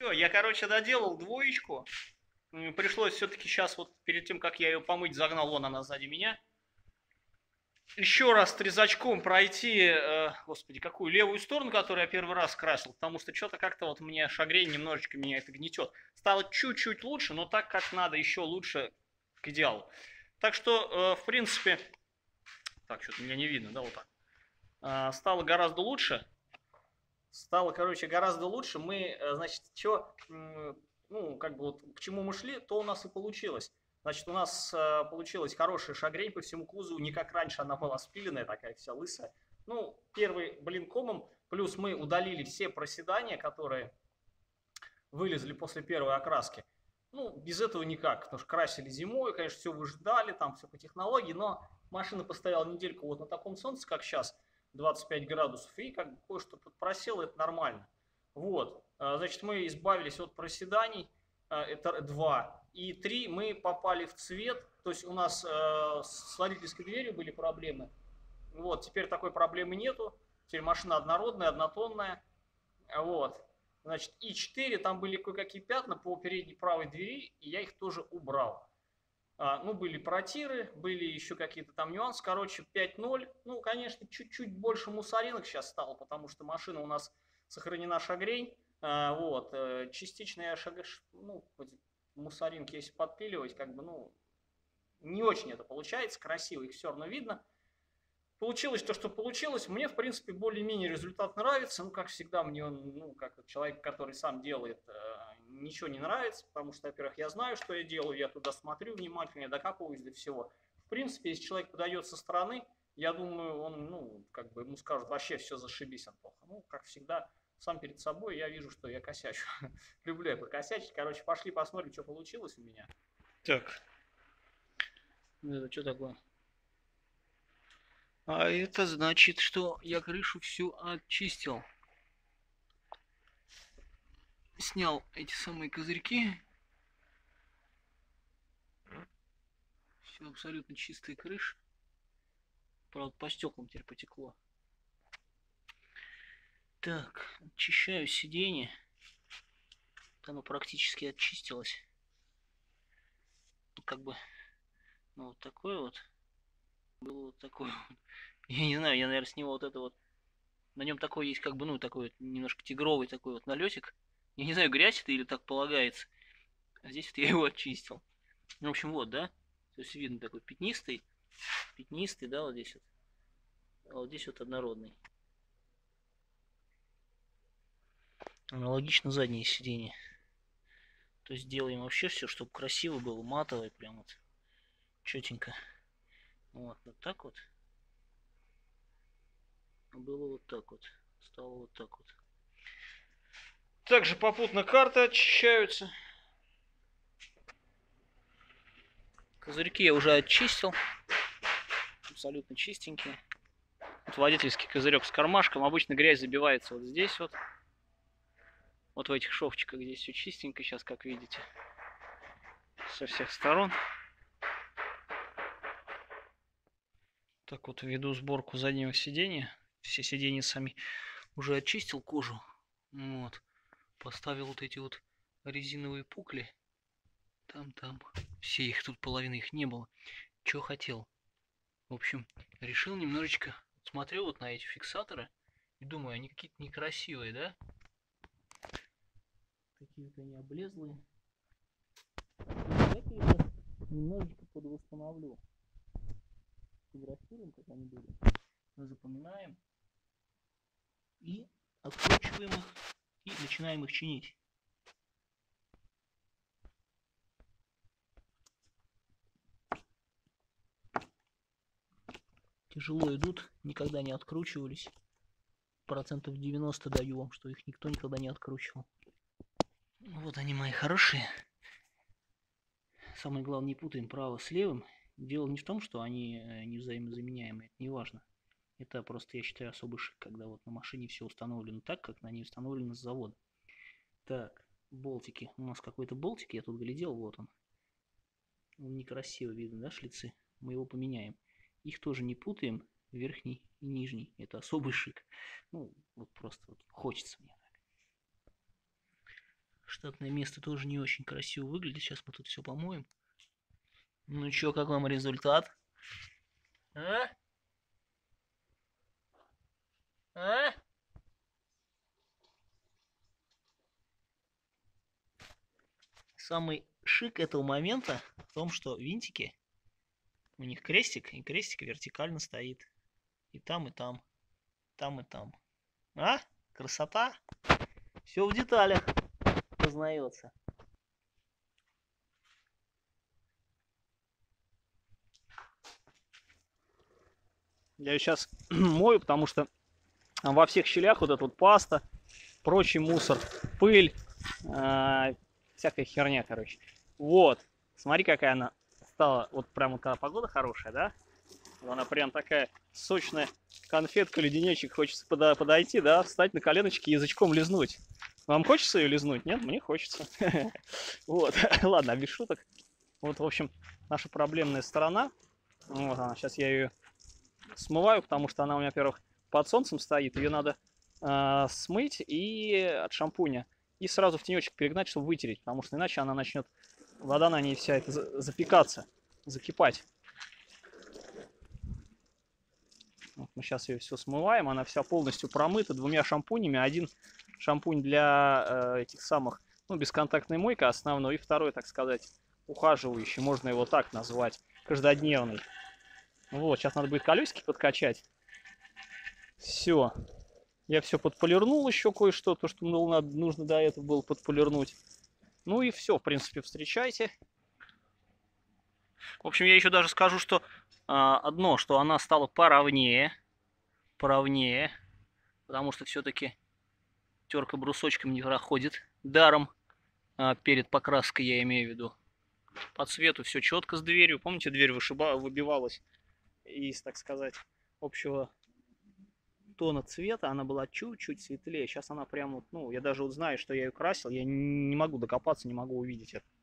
Я, короче, доделал двоечку. Пришлось все-таки сейчас, вот перед тем, как я ее помыть, загнал, вон она сзади меня. Еще раз трезачком пройти, господи, какую левую сторону, которую я первый раз красил, потому что что-то как-то вот мне шагрень немножечко меня это гнетет. Стало чуть-чуть лучше, но так как надо, еще лучше к идеалу. Так что, в принципе, так, что-то меня не видно, да, вот так. Стало гораздо лучше. Стало, короче, гораздо лучше. Мы, значит, что, ну, как бы вот к чему мы шли, то у нас и получилось. Значит, у нас получилась хорошая шагрень по всему кузову, не как раньше она была спиленная, такая вся лысая. Ну, первый блин комом, плюс мы удалили все проседания, которые вылезли после первой окраски. Ну, без этого никак, потому что красили зимой, конечно, все выждали, там все по технологии, но машина постояла недельку вот на таком солнце, как сейчас, 25 градусов, и как бы кое-что просело, это нормально. Вот, значит, мы избавились от проседаний, это 2. И 3, мы попали в цвет, то есть у нас с водительской дверью были проблемы. Вот, теперь такой проблемы нету, теперь машина однородная, однотонная, вот. Значит, и 4, там были кое-какие пятна по передней правой двери, и я их тоже убрал. Ну, были протиры, были еще какие-то там нюансы. Короче, 5.0. Ну, конечно, чуть-чуть больше мусоринок сейчас стало, потому что машина у нас сохранена шагрень. Вот. Частично я ну, мусоринки, если подпиливать, как бы, ну, не очень это получается. Красиво их все равно видно. Получилось то, что получилось. Мне, в принципе, более-менее результат нравится. Ну, как всегда, мне он, ну, как человек, который сам делает, ничего не нравится, потому что, во-первых, я знаю, что я делаю, я туда смотрю внимательно, я докапываюсь до всего. В принципе, если человек подойдет со стороны, я думаю, он, ну, как бы ему скажут, вообще все зашибись, Антоха. Ну, как всегда, сам перед собой я вижу, что я косячу. Люблю я покосячить. Короче, пошли посмотрим, что получилось у меня. Так, это что такое? А это значит, что я крышу всю очистил. Снял эти самые козырьки. Все абсолютно чистая крыша. Правда, по стеклам теперь потекло. Так, очищаю сиденье. Оно практически очистилось. Ну, как бы, ну, вот такое вот. Было вот такое вот. Я не знаю, я, наверное, с него вот это вот. На нем такой есть, как бы, ну, такой вот немножко тигровый такой вот налетик. Я не знаю, грязь это или так полагается. А здесь вот я его очистил. В общем, вот, да. То есть видно такой пятнистый, да, вот здесь вот. А вот здесь вот однородный. Аналогично заднее сиденье. То есть делаем вообще все, чтобы красиво было, матовое, прям вот четенько. Вот так вот. Было вот так вот. Стало вот так вот. Также попутно карты очищаются. Козырьки я уже очистил. Абсолютно чистенькие. Вот водительский козырек с кармашком. Обычно грязь забивается вот здесь вот. Вот в этих шовчиках здесь все чистенько сейчас, как видите. Со всех сторон. Так вот, веду сборку заднего сиденья. Все сиденья сами уже очистил кожу. Вот. Поставил вот эти вот резиновые пукли. Там. Все их тут, половины их не было. Что хотел. В общем, решил немножечко. Смотрел вот на эти фиксаторы. И думаю, они какие-то некрасивые, да? Какие-то они облезлые. Давайте я немножечко подвосстановлю. Фотографируем, как они были. Запоминаем. И откручиваем их. И начинаем их чинить. Тяжело идут, никогда не откручивались. Процентов 90 даю вам, что их никто никогда не откручивал. Вот они, мои хорошие. Самое главное, не путаем право с левым. Дело не в том, что они не взаимозаменяемые, это не важно. Это просто, я считаю, особый шик, когда вот на машине все установлено так, как на ней установлено с завода. Так, болтики. У нас какой-то болтик, я тут глядел, вот он. Он некрасиво видно, да, шлицы? Мы его поменяем. Их тоже не путаем, верхний и нижний. Это особый шик. Ну, вот просто вот хочется мне так. Штатное место тоже не очень красиво выглядит. Сейчас мы тут все помоем. Ну чё, как вам результат? А? А? Самый шик этого момента в том, что винтики, у них крестик, и крестик вертикально стоит. И там, и там. Там, и там. А? Красота? Все в деталях познается. Я сейчас мою, потому что во всех щелях вот эта вот паста, прочий мусор, пыль, всякая херня, короче. Вот. Смотри, какая она стала. Вот прям когда погода хорошая, да? Она прям такая сочная конфетка, леденечек. Хочется подойти, да, встать на коленочки и язычком лизнуть. Вам хочется ее лизнуть? Нет? Мне хочется. Вот. Ладно, без шуток. Вот, в общем, наша проблемная сторона. Вот она. Сейчас я ее смываю, потому что она у меня, во-первых, под солнцем стоит. Ее надо смыть и от шампуня. И сразу в тенечек перегнать, чтобы вытереть. Потому что иначе она начнет, вода на ней вся это запекаться, закипать. Вот мы сейчас ее все смываем. Она вся полностью промыта двумя шампунями. Один шампунь для этих самых, ну, бесконтактной мойки основной. И второй, так сказать, ухаживающий. Можно его так назвать. Каждодневный. Вот, сейчас надо будет колесики подкачать. Все. Я все подполирнул еще кое-что, то, что нужно до этого было подполирнуть. Ну и все, в принципе, встречайте. В общем, я еще даже скажу, что одно, что она стала поровнее, потому что все-таки терка брусочком не проходит даром перед покраской, я имею в виду. По цвету все четко с дверью. Помните, дверь выбивалась из, так сказать, общего тона цвета, она была чуть-чуть светлее. Сейчас она прям вот, ну, я даже вот знаю, что я ее красил, я не могу докопаться, не могу увидеть это.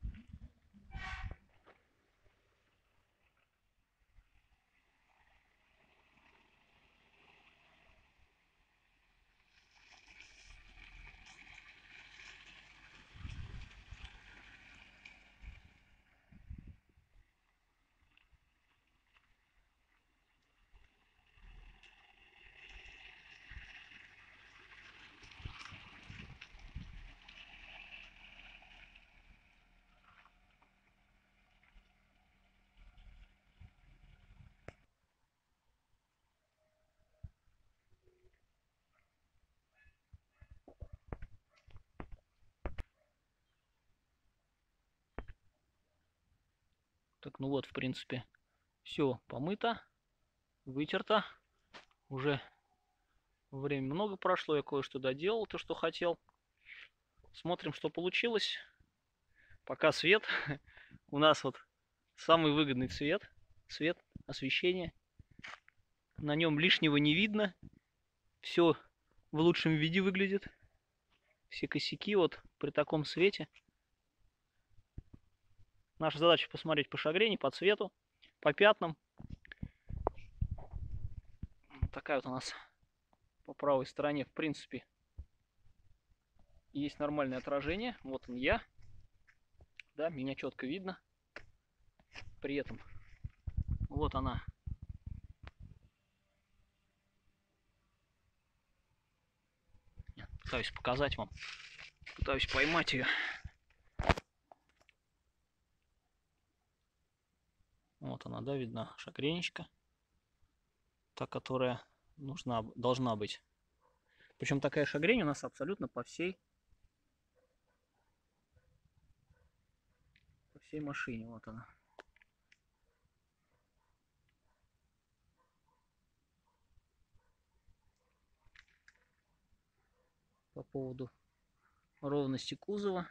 Так, ну вот, в принципе, все помыто, вытерто. Уже время много прошло, я кое-что доделал, то, что хотел. Смотрим, что получилось. Пока свет. У нас вот самый выгодный цвет. Свет, освещение. На нем лишнего не видно. Все в лучшем виде выглядит. Все косяки вот при таком свете. Наша задача посмотреть по шагрени, по цвету, по пятнам. Такая вот у нас по правой стороне, в принципе, есть нормальное отражение. Вот он я. Да, меня четко видно. При этом вот она. Пытаюсь показать вам. Пытаюсь поймать ее. Вот она, да, видна шагренечка. Та, которая должна быть. Причем такая шагрень у нас абсолютно по всей машине. Вот она. По поводу ровности кузова.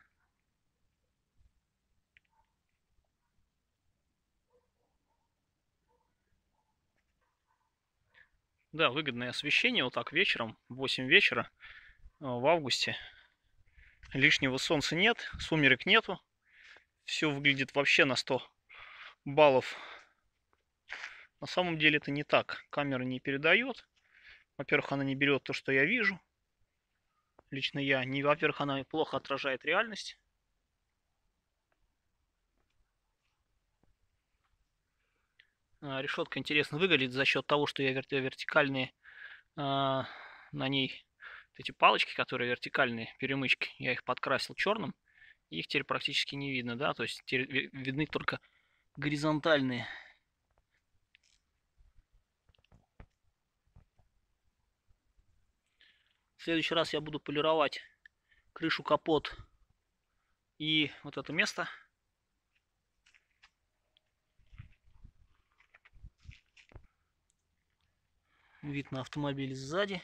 Да, выгодное освещение вот так вечером, в 8 вечера в августе. Лишнего солнца нет, сумерек нету. Все выглядит вообще на 100 баллов. На самом деле это не так. Камера не передает. Во-первых, она не берет то, что я вижу. лично я. Не, во-первых, она плохо отражает реальность. Решетка интересно выглядит за счет того, что я вертикальные на ней эти палочки, которые вертикальные перемычки, я их подкрасил черным, и их теперь практически не видно, да, то есть теперь видны только горизонтальные. В следующий раз я буду полировать крышу, капот и вот это место. Вид на автомобиль сзади.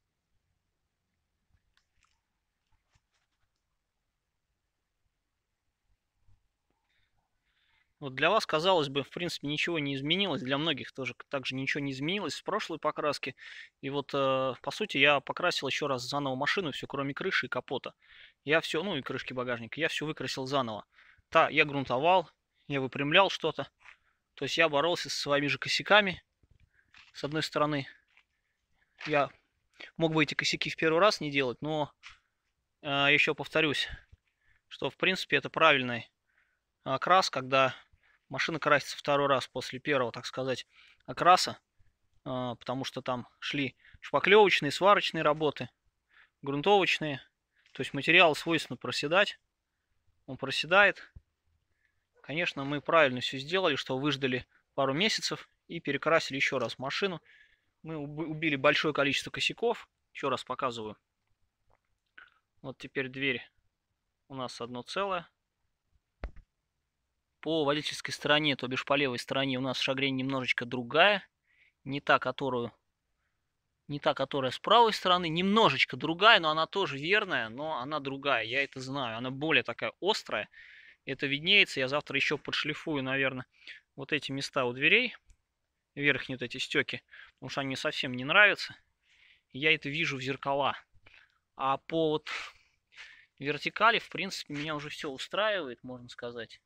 Вот для вас, казалось бы, в принципе, ничего не изменилось. Для многих тоже также ничего не изменилось с прошлой покраски. И вот, по сути, я покрасил еще раз заново машину, все кроме крыши и капота. Я все, ну и крышки багажника, я все выкрасил заново. Я грунтовал, я выпрямлял что-то. То есть я боролся со своими же косяками. С одной стороны, я мог бы эти косяки в первый раз не делать, но еще повторюсь, что в принципе это правильный окрас, когда машина красится второй раз после первого, так сказать, окраса, потому что там шли шпаклевочные, сварочные работы, грунтовочные. То есть материал свойственно проседать, он проседает. Конечно, мы правильно все сделали, что выждали пару месяцев и перекрасили еще раз машину. Мы убили большое количество косяков. Еще раз показываю. Вот теперь дверь у нас одно целое. По водительской стороне, то бишь по левой стороне, у нас шагрень немножечко другая. Не та, которая с правой стороны. Немножечко другая, но она тоже верная, но она другая. Я это знаю. Она более такая острая. Это виднеется. Я завтра еще подшлифую, наверное, вот эти места у дверей. Верхние вот эти стеки. Потому что они мне совсем не нравятся. Я это вижу в зеркала. А по вот вертикали, в принципе, меня уже все устраивает, можно сказать.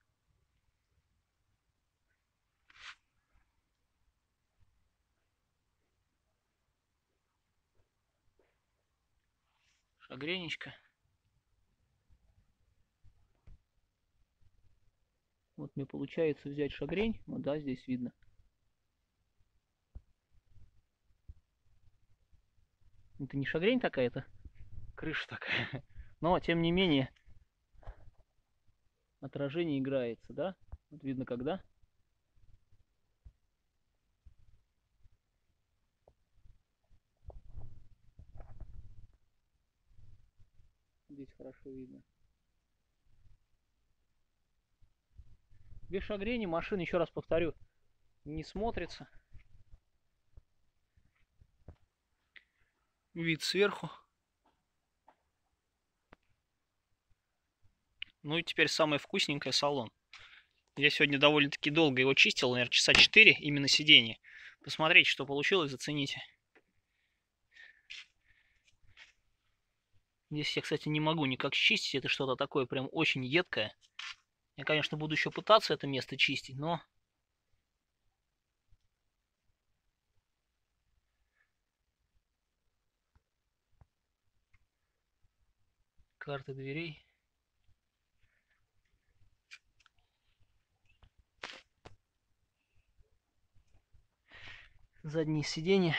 Шагренечка. Вот мне получается взять шагрень. Вот, да, здесь видно. Это не шагрень такая, это крыша такая. Но, тем не менее, отражение играется, да? Вот видно, когда. Здесь хорошо видно. Без шагрени машина, еще раз повторю, не смотрится. Вид сверху. Ну и теперь самое вкусненькое — салон. Я сегодня довольно-таки долго его чистил, наверное, часа 4, именно сиденье. Посмотрите, что получилось, зацените. Здесь я, кстати, не могу никак чистить, это что-то такое прям очень едкое. Я, конечно, буду еще пытаться это место чистить, но... Карты дверей. Задние сиденья.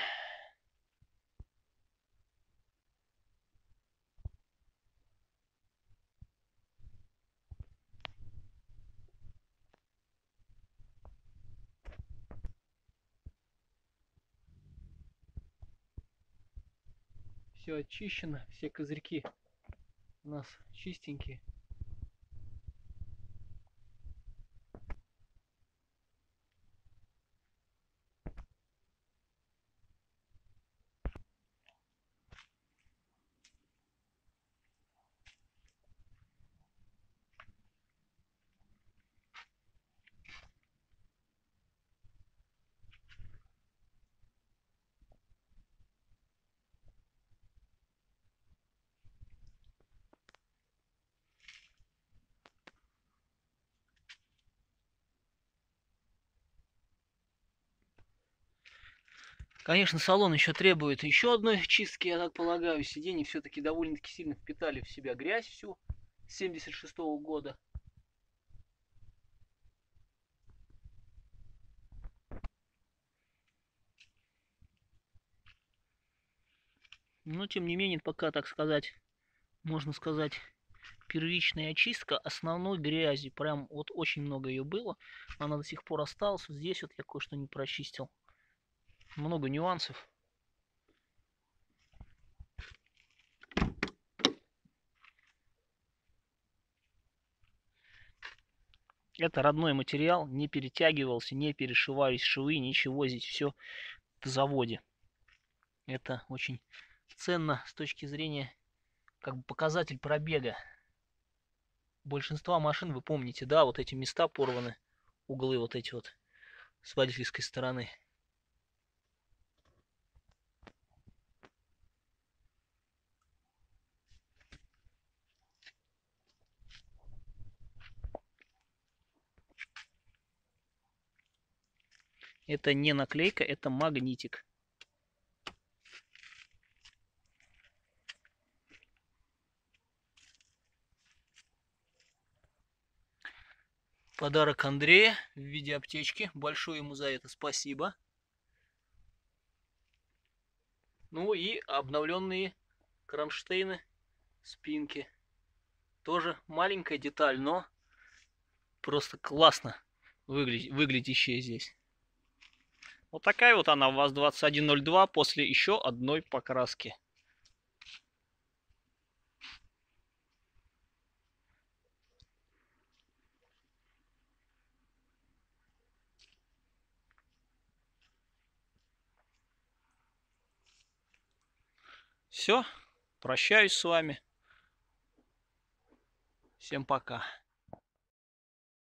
Все очищено, все козырьки у нас чистенькие. Конечно, салон еще требует еще одной чистки, я так полагаю. Сиденья все-таки довольно-таки сильно впитали в себя грязь всю с 76-го года. Но, тем не менее, пока, так сказать, можно сказать, первичная очистка основной грязи. Прям вот очень много ее было. Она до сих пор осталась. Вот здесь вот я кое-что не прочистил. Много нюансов. Это родной материал, не перетягивался, не перешивались швы, ничего. Здесь все в заводе. Это очень ценно с точки зрения как бы показатель пробега. Большинства машин, вы помните, да, вот эти места порваны, углы вот эти вот с водительской стороны. Это не наклейка, это магнитик. Подарок Андрея в виде аптечки. Большое ему за это спасибо. Ну и обновленные кронштейны, спинки. Тоже маленькая деталь, но просто классно выглядящая здесь. Вот такая вот она у вас 2102 после еще одной покраски. Все, прощаюсь с вами. Всем пока.